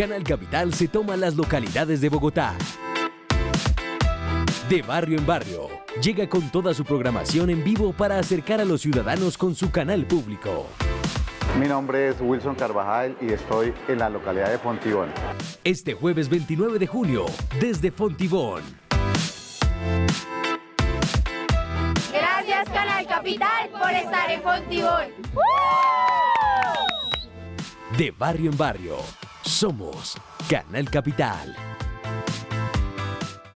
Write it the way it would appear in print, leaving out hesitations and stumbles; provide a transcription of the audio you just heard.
Canal Capital se toma las localidades de Bogotá. De barrio en barrio, llega con toda su programación en vivo para acercar a los ciudadanos con su canal público. Mi nombre es Wilson Carvajal y estoy en la localidad de Fontibón. Este jueves 29 de junio, desde Fontibón. Gracias Canal Capital por estar en Fontibón. De barrio en barrio, somos Canal Capital.